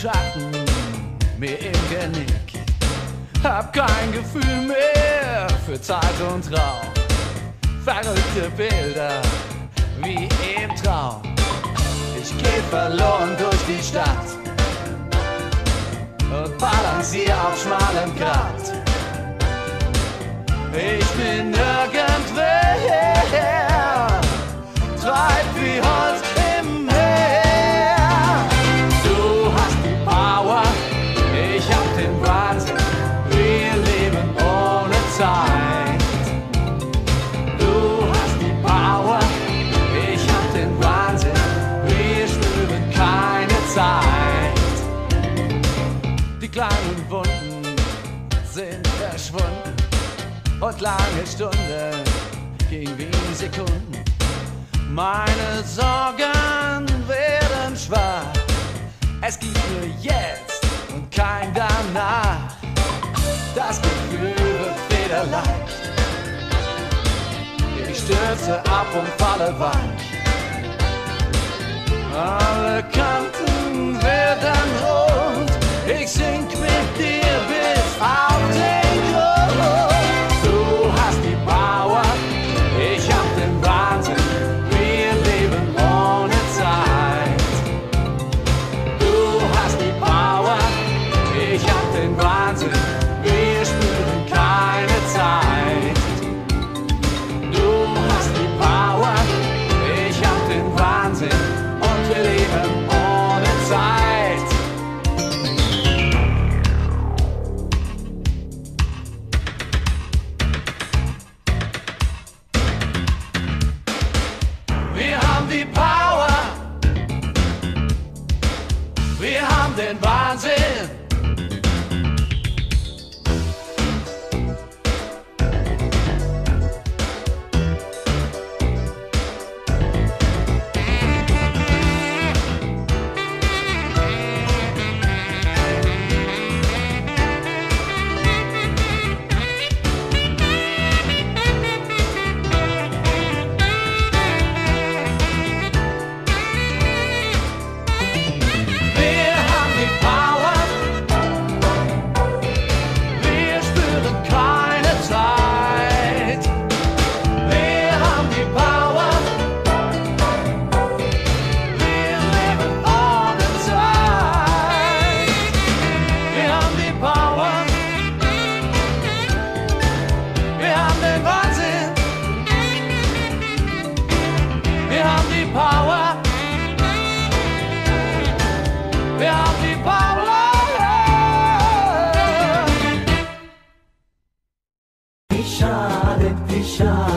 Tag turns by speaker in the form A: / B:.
A: Schatten mir im Genick. Hab kein Gefühl mehr für Zeit und Raum. Verrückte Bilder wie im Traum. Ich geh verloren durch die Stadt und balancier auf schmalem Grat. Ich bin nirgendwer, treib wie Holz im Meer. Du hast die Power, ich hab den Wahnsinn. Wir leben ohne Zeit. Du hast die Power, ich hab den Wahnsinn. Wir spüren keine Zeit. Die kleinen Wunden sind verschwunden und lange Stunden ging wie Sekunden. Meine Sorgen werden schwach. Es gibt nur jetzt und kein danach. Das Gefühl wird federleicht. Ich stürze ab und falle weich. Alle Kanten werden rund. Ich sink mit dir bis auf den Grund. Du hast die Power, ich hab den Wahnsinn. Wir leben ohne Zeit. Du hast die Power, ich hab den Wahnsinn. Wir spüren keine Zeit. Du hast die Power, ich hab den Wahnsinn. Und wir leben ohne Zeit. Wir haben die Power, wir haben den Wahnsinn.
B: Wie schade, wie schade.